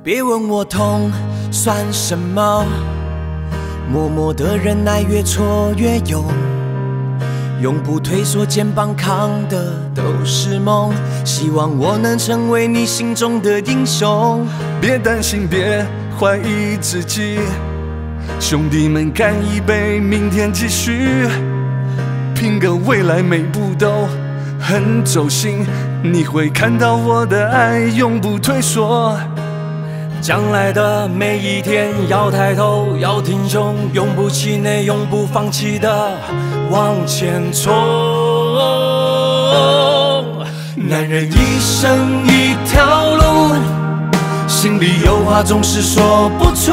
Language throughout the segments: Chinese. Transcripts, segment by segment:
别问我痛算什么，默默的忍耐，越挫越勇，永不退缩，肩膀扛的都是梦，希望我能成为你心中的英雄。 别担心，别怀疑自己，兄弟们干一杯，明天继续，拼个未来，每步都很走心，你会看到我的爱永不退缩。 将来的每一天，要抬头，要挺胸，永不气馁，永不放弃的往前冲。男人一生一条路，心里有话总是说不出，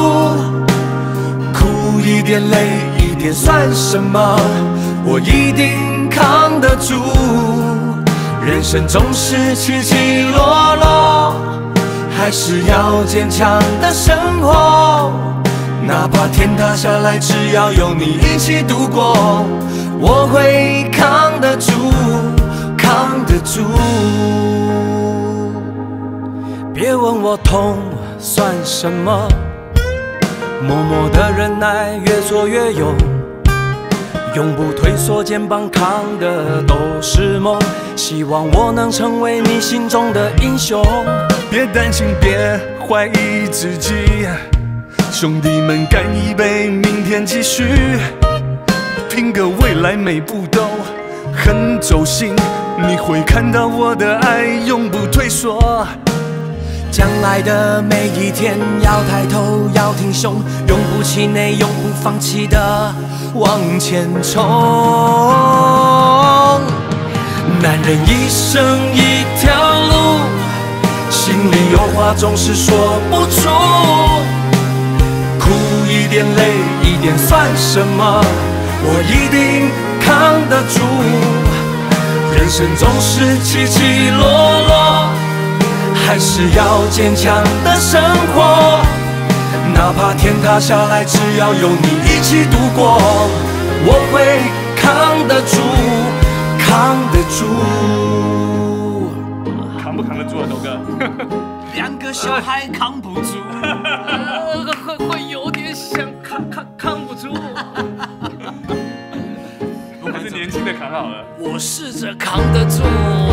苦一点，累一点算什么？我一定扛得住。人生总是起起落落，还是要坚强的生活，哪怕天塌下来，只要有你一起度过，我会扛得住，扛得住。别问我痛算什么，默默的忍耐，越挫越勇，永不退缩，肩膀扛的都是梦，希望我能成为你心中的英雄。 别担心，别怀疑自己，兄弟们干一杯，明天继续，拼个未来，每步都很走心，你会看到我的爱永不退缩。 将来的每一天，要抬头，要挺胸，永不气馁，永不放弃的往前冲。男人一生一条路，心里有话总是说不出，苦一点，累一点算什么？我一定扛得住。人生总是起起落落，还是要坚强的生活，哪怕天塌下来，只要有你一起度过，我会扛得住，扛得住。 扛不扛得住啊，豆哥？ 两个小孩扛不住，会有点想扛不住。 我还是年轻的扛好了。 我试着扛得住。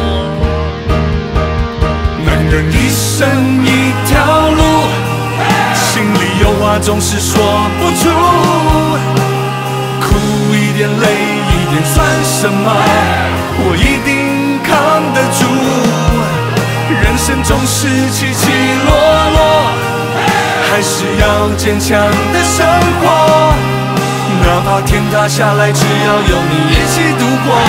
男人一生一条路，心里有话总是说不出，苦一点，累一点算什么？我一定扛得住。人生总是起起落落，还是要坚强的生活，哪怕天塌下来，只要有你一起度过，